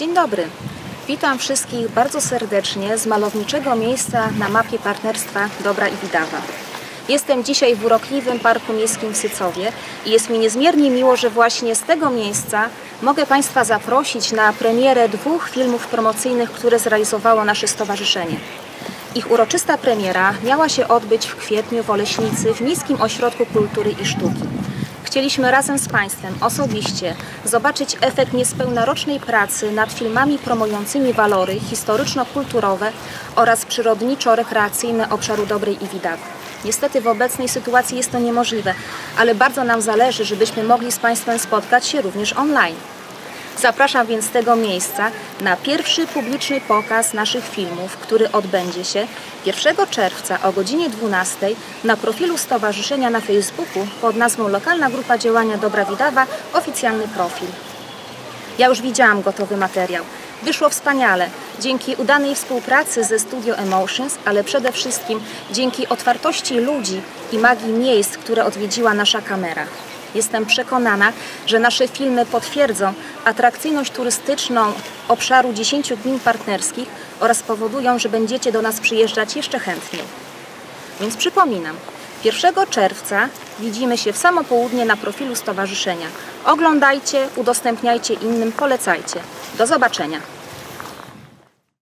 Dzień dobry. Witam wszystkich bardzo serdecznie z malowniczego miejsca na mapie partnerstwa Dobra i Widawa. Jestem dzisiaj w urokliwym Parku Miejskim w Sycowie i jest mi niezmiernie miło, że właśnie z tego miejsca mogę Państwa zaprosić na premierę 2 filmów promocyjnych, które zrealizowało nasze stowarzyszenie. Ich uroczysta premiera miała się odbyć w kwietniu w Oleśnicy w Miejskim Ośrodku Kultury i Sztuki. Chcieliśmy razem z Państwem osobiście zobaczyć efekt niespełna rocznej pracy nad filmami promującymi walory historyczno-kulturowe oraz przyrodniczo-rekreacyjne obszaru Dobrej i Widawy. Niestety w obecnej sytuacji jest to niemożliwe, ale bardzo nam zależy, żebyśmy mogli z Państwem spotkać się również online. Zapraszam więc z tego miejsca na pierwszy publiczny pokaz naszych filmów, który odbędzie się 1 czerwca o godzinie 12 na profilu stowarzyszenia na Facebooku pod nazwą Lokalna Grupa Działania Dobra Widawa – Oficjalny Profil. Ja już widziałam gotowy materiał. Wyszło wspaniale, dzięki udanej współpracy ze Studio Emotions, ale przede wszystkim dzięki otwartości ludzi i magii miejsc, które odwiedziła nasza kamera. Jestem przekonana, że nasze filmy potwierdzą atrakcyjność turystyczną obszaru 10 gmin partnerskich oraz powodują, że będziecie do nas przyjeżdżać jeszcze chętniej. Więc przypominam, 1 czerwca widzimy się w samo południe na profilu stowarzyszenia. Oglądajcie, udostępniajcie innym, polecajcie. Do zobaczenia.